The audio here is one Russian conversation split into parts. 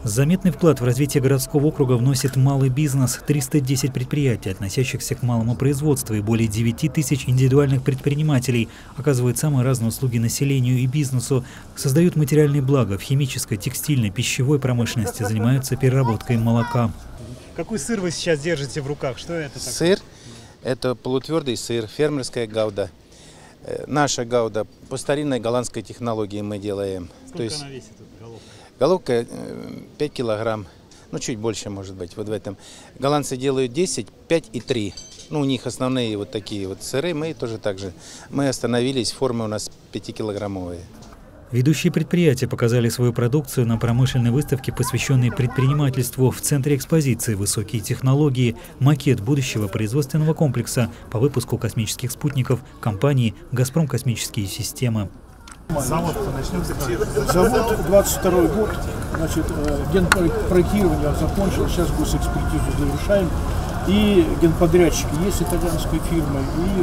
Заметный вклад в развитие городского округа вносит малый бизнес. 310 предприятий, относящихся к малому производству, и более 9 тысяч индивидуальных предпринимателей оказывают самые разные услуги населению и бизнесу, создают материальные блага в химической, текстильной, пищевой промышленности, занимаются переработкой молока. Какой сыр вы сейчас держите в руках? Что это такое? Сыр – это полутвердый сыр, фермерская гауда. Наша гауда по старинной голландской технологии мы делаем. Сколько она весит, головка? Головка 5 килограмм, ну чуть больше может быть. Вот в этом. Голландцы делают 10, 5 и 3. Ну, у них основные вот такие вот сыры, мы тоже так же. Мы остановились, формы у нас 5-килограммовые. Ведущие предприятия показали свою продукцию на промышленной выставке, посвященной предпринимательству. В центре экспозиции высокие технологии, макет будущего производственного комплекса по выпуску космических спутников компании «Газпром Космические системы». Завод начнем с Завод 22 год, значит, генпроектирование закончил, сейчас госэкспертизу завершаем. И генподрядчики есть итальянской фирмы,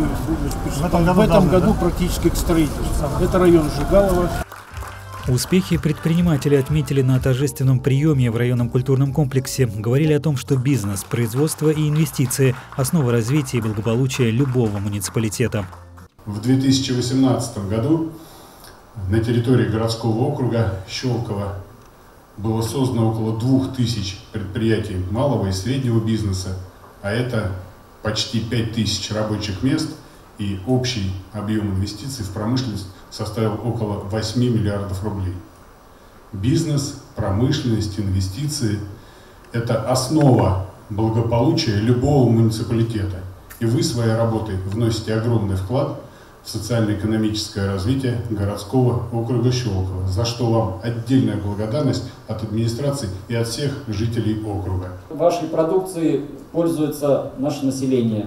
и в этом году практически к строительству. Это район Жигалова. Успехи предприниматели отметили на торжественном приеме в районном культурном комплексе. Говорили о том, что бизнес, производство и инвестиции – основа развития и благополучия любого муниципалитета. В 2018 году на территории городского округа Щелково было создано около 2000 предприятий малого и среднего бизнеса, а это почти 5000 рабочих мест, и общий объем инвестиций в промышленность составил около 8 миллиардов рублей. Бизнес, промышленность, инвестиции – это основа благополучия любого муниципалитета. И вы своей работой вносите огромный вклад в социально-экономическое развитие городского округа Щелково, за что вам отдельная благодарность от администрации и от всех жителей округа. Вашей продукцией пользуется наше население.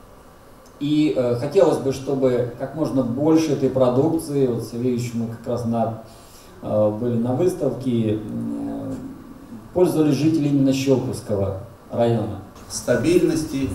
И хотелось бы, чтобы как можно больше этой продукции, вот Сергей Ильич, мы как раз были на выставке, пользовались жители именно Щелковского района. Стабильности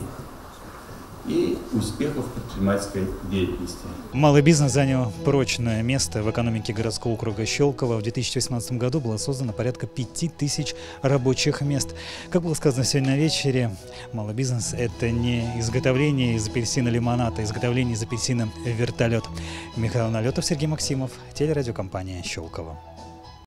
и успехов предпринимательской деятельности. Малый бизнес занял прочное место в экономике городского округа Щелково. В 2018 году было создано порядка 5000 рабочих мест. Как было сказано сегодня на вечере, малый бизнес – это не изготовление из апельсина лимонад, а изготовление из апельсина вертолет. Михаил Налетов, Сергей Максимов, телерадиокомпания Щелково.